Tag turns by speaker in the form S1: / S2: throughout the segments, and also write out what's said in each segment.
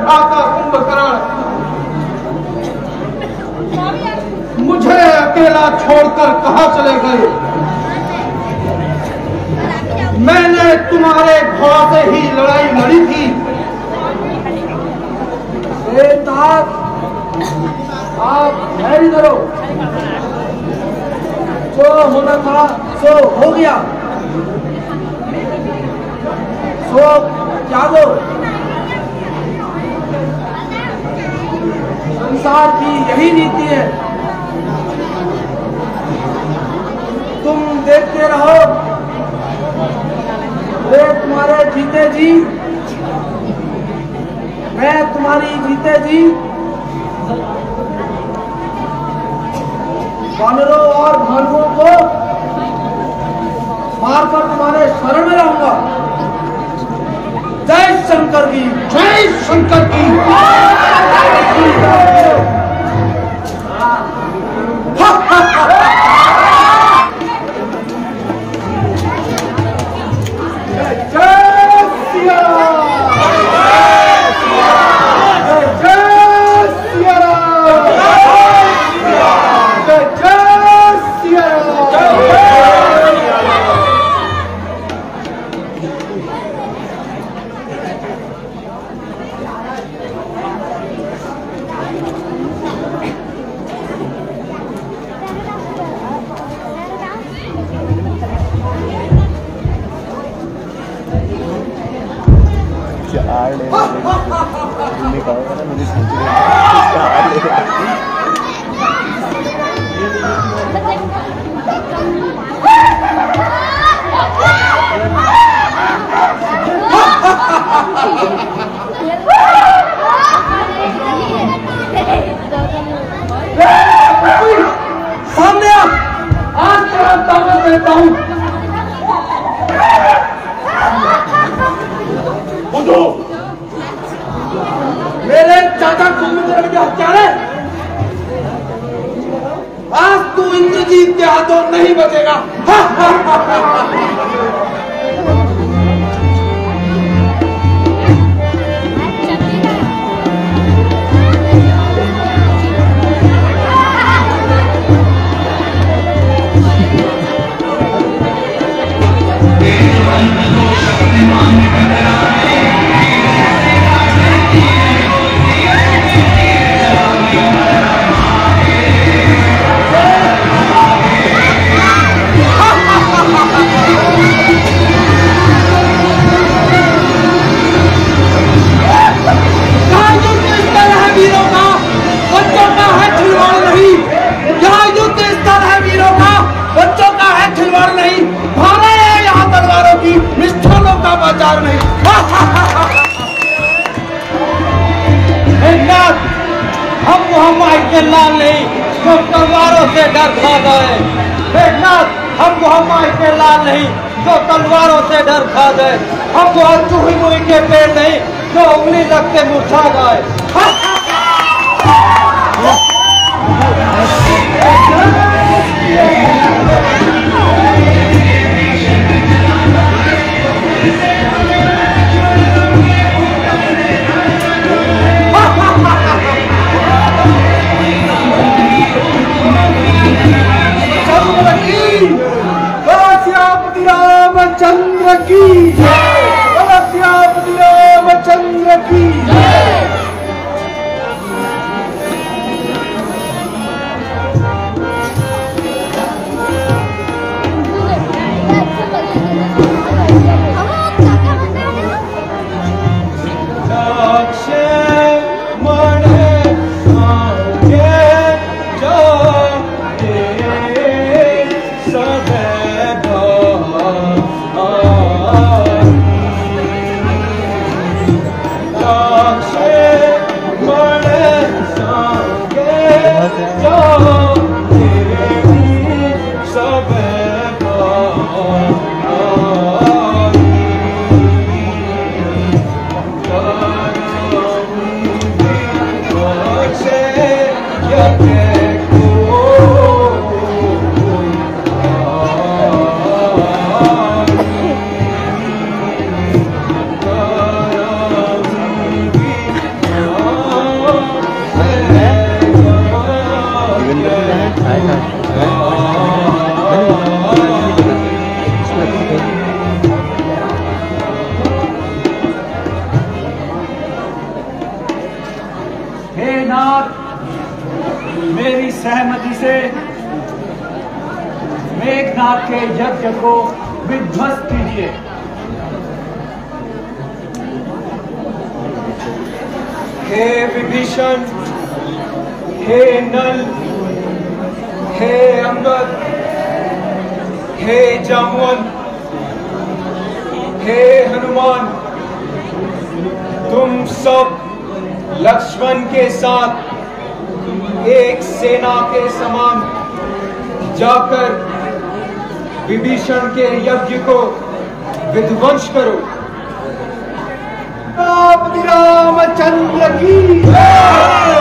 S1: विधाता कुंभकर्ण मुझे अकेला छोड़कर कहां चले गए? मैंने तुम्हारे घोड़ों से ही लड़ाई लड़ी थी।
S2: आप धैर्य धरो, जो होना था सो हो गया, सो त्यागो। संसार की यही नीति है, तुम देखते रहो, वे तुम्हारे जीते जी, मैं तुम्हारी जीते जी वानरों और भालुओं को मारकर तुम्हारे शरण में रहूंगा। जय शंकर की,
S1: जय शंकर की।
S2: सामने आज तेरा दावत देता हूं। मेरे चाचा कुंभकर्ण के हत्यारे, आज तू इंद्रजीत के हाथों नहीं बचेगा।
S1: लाल नहीं जो तलवारों से डर खा गए। देखनाथ, हम मोहम्मद के लाल नहीं जो तलवारों से डर खा गए। हम वो चूही मुही के पेड़ नहीं जो उंगली लग के मुरझा गए।
S2: रामचंद्र की जय, रामचंद्र की जय। मेघनाथ, मेरी सहमति से मेघनाथ के यज्ञ को विध्वस्त कीजिए।
S1: हे विभीषण, हे नल, हे अंगद, हे जामुन, हे हनुमान, तुम सब लक्ष्मण के साथ एक सेना के समान जाकर विभीषण के यज्ञ को विध्वंस करो। रामचंद्र की जय।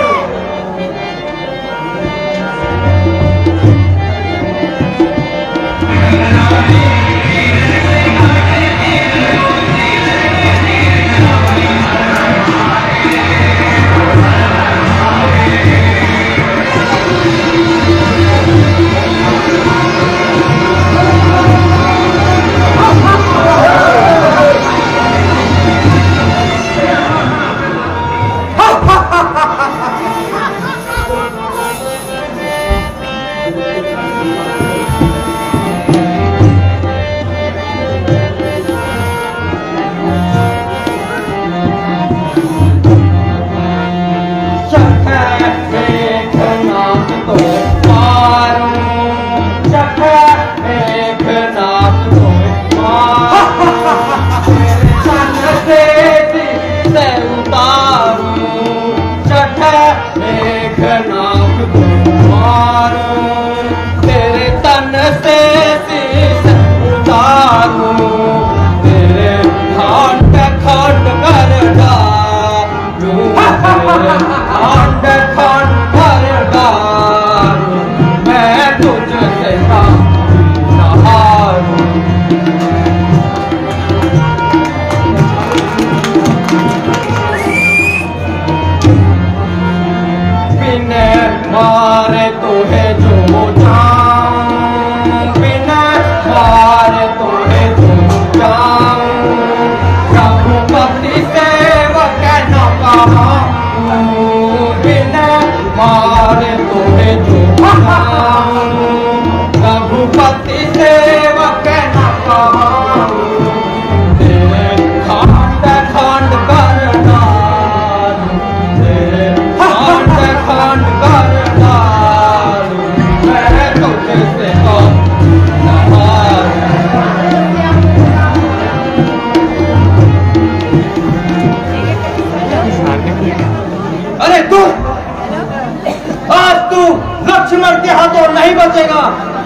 S1: लक्ष्मण के हाथों नहीं बचेगा।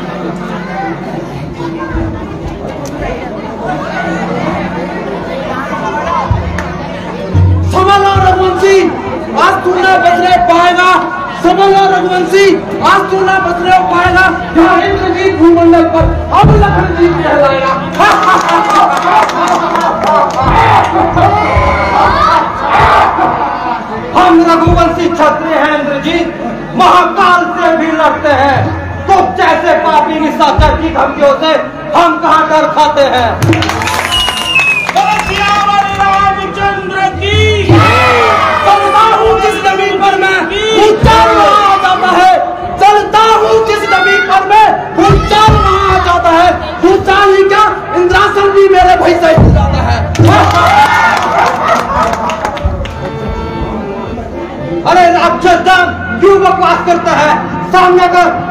S2: संभलो रघुवंशी, आज तू ना बचने पाएगा। संभलो रघुवंशी, आज तू ना बचने पाएगा। यहाँ इंद्रजीत भूमंडल पर अब लखन जी कहलाएगा।
S1: हम रघुवंशी क्षत्रिय हैं इंद्रजीत, महाकाल से भी लड़ते हैं। तो जैसे पापी निशाचर की धमकियों से हम कहाँ डर खाते हैं।
S2: रामचंद्र की चलता हूँ जिस जमीन पर मैं भूचाल वहाँ आ जाता है। चलता हूँ जिस जमीन पर मैं भूचाल वहाँ आ जाता है। भूचाल ही क्या, इंद्रासन भी मेरे भाई से हो जाता है।
S1: अरे राक्षस क्यों बकवास करता है? सामने कर,